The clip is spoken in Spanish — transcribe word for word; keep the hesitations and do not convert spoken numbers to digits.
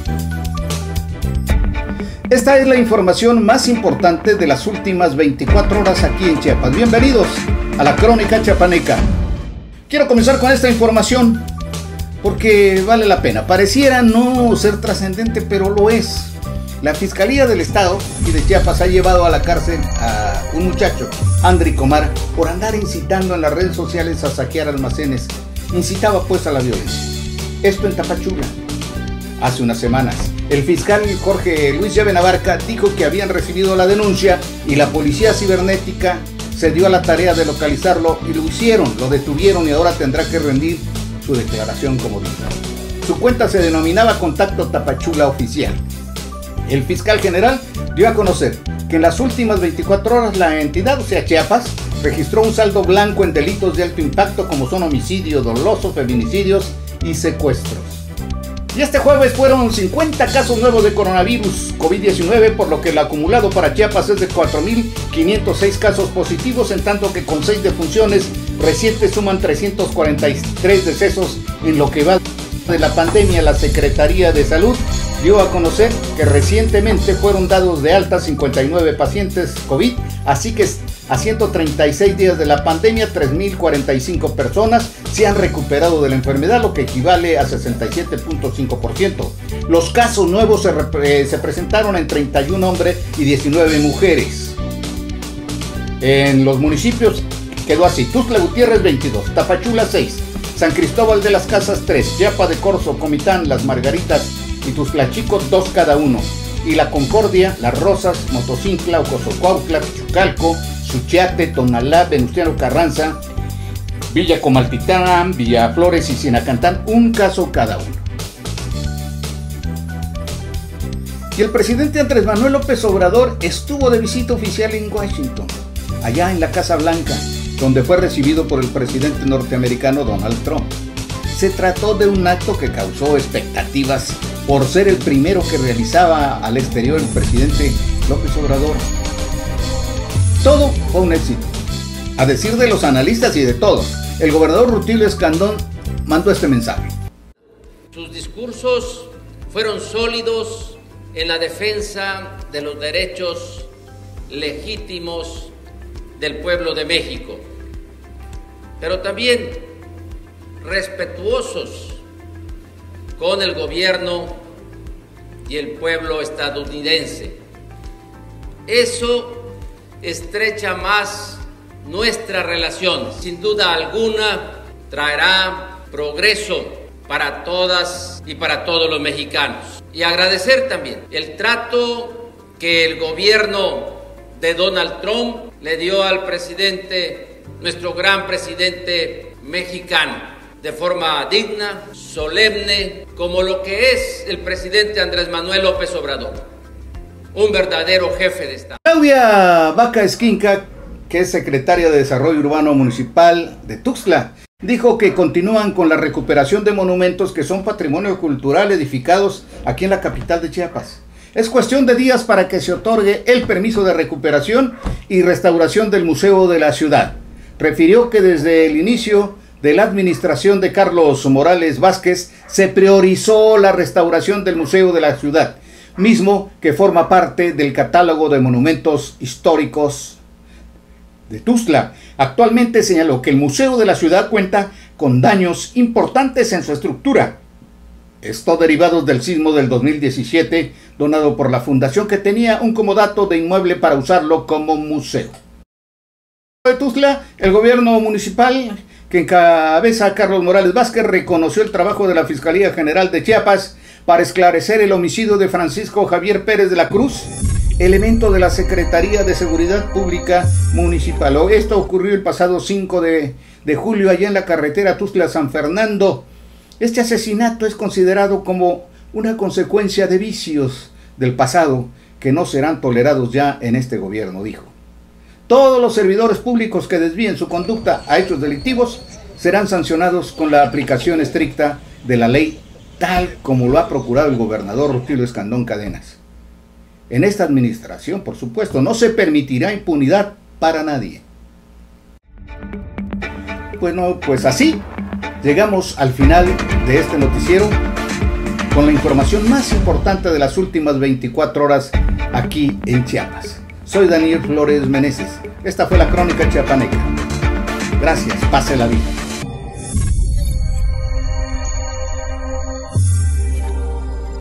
Esta es la información más importante de las últimas veinticuatro horas aquí en Chiapas. Bienvenidos a la Crónica Chiapaneca. Quiero comenzar con esta información porque vale la pena. Pareciera no ser trascendente, pero lo es. La Fiscalía del Estado y de Chiapas ha llevado a la cárcel a un muchacho, Andri Comar, por andar incitando en las redes sociales a saquear almacenes. Incitaba pues a la violencia. Esto en Tapachula. Hace unas semanas, el fiscal Jorge Luis Llave Navarca dijo que habían recibido la denuncia y la policía cibernética se dio a la tarea de localizarlo y lo hicieron, lo detuvieron y ahora tendrá que rendir su declaración como dijo. Su cuenta se denominaba Contacto Tapachula Oficial. El fiscal general dio a conocer que en las últimas veinticuatro horas la entidad, o sea Chiapas, registró un saldo blanco en delitos de alto impacto como son homicidio doloso, feminicidios y secuestros. Y este jueves fueron cincuenta casos nuevos de coronavirus COVID diecinueve, por lo que el acumulado para Chiapas es de cuatro mil quinientos seis casos positivos, en tanto que con seis defunciones recientes suman trescientos cuarenta y tres decesos en lo que va de la pandemia. La Secretaría de Salud dio a conocer que recientemente fueron dados de alta cincuenta y nueve pacientes COVID, así que a ciento treinta y seis días de la pandemia, tres mil cuarenta y cinco personas se han recuperado de la enfermedad, lo que equivale a sesenta y siete punto cinco por ciento. Los casos nuevos se, eh, se presentaron en treinta y un hombres y diecinueve mujeres. En los municipios quedó así: Tuxtla Gutiérrez veintidós, Tapachula seis, San Cristóbal de las Casas tres, Chiapa de Corzo, Comitán, Las Margaritas y Tuxtlachico dos cada uno, y La Concordia, Las Rosas, Motocincla, Ocosocuautla, Chucalco, Suchiate, Tonalá, Venustiano Carranza, Villa Comaltitlán, Villa Flores y Sinacantán, un caso cada uno. Y el presidente Andrés Manuel López Obrador estuvo de visita oficial en Washington, allá en la Casa Blanca, donde fue recibido por el presidente norteamericano Donald Trump. Se trató de un acto que causó expectativas por ser el primero que realizaba al exterior el presidente López Obrador. Todo fue un éxito. A decir de los analistas y de todos, el gobernador Rutilio Escandón mandó este mensaje. Sus discursos fueron sólidos en la defensa de los derechos legítimos del pueblo de México, pero también respetuosos con el gobierno y el pueblo estadounidense. Eso estrecha más nuestra relación. Sin duda alguna traerá progreso para todas y para todos los mexicanos. Y agradecer también el trato que el gobierno de Donald Trump le dio al presidente, nuestro gran presidente mexicano, de forma digna, solemne, como lo que es el presidente Andrés Manuel López Obrador, un verdadero jefe de Estado. Claudia Vaca Esquinca, que es secretaria de Desarrollo Urbano Municipal de Tuxtla, dijo que continúan con la recuperación de monumentos que son patrimonio cultural edificados aquí en la capital de Chiapas. Es cuestión de días para que se otorgue el permiso de recuperación y restauración del museo de la ciudad. Refirió que desde el inicio de la administración de Carlos Morales Vázquez se priorizó la restauración del museo de la ciudad, mismo que forma parte del catálogo de monumentos históricos de Tuxtla. Actualmente señaló que el museo de la ciudad cuenta con daños importantes en su estructura. Esto derivados del sismo del dos mil diecisiete, donado por la fundación que tenía un comodato de inmueble para usarlo como museo. De Tuxtla, el gobierno municipal, que encabeza a Carlos Morales Vázquez, reconoció el trabajo de la Fiscalía General de Chiapas para esclarecer el homicidio de Francisco Javier Pérez de la Cruz, elemento de la Secretaría de Seguridad Pública Municipal. Esto ocurrió el pasado cinco de julio allá en la carretera Tuxtla-San Fernando. Este asesinato es considerado como una consecuencia de vicios del pasado que no serán tolerados ya en este gobierno, dijo. Todos los servidores públicos que desvíen su conducta a hechos delictivos serán sancionados con la aplicación estricta de la ley, tal como lo ha procurado el gobernador Rutilio Escandón Cadenas. En esta administración, por supuesto, no se permitirá impunidad para nadie. Bueno, pues así llegamos al final de este noticiero. con la información más importante de las últimas veinticuatro horas aquí en Chiapas. Soy Daniel Flores Meneses. Esta fue la Crónica Chiapaneca. Gracias, pásela bien.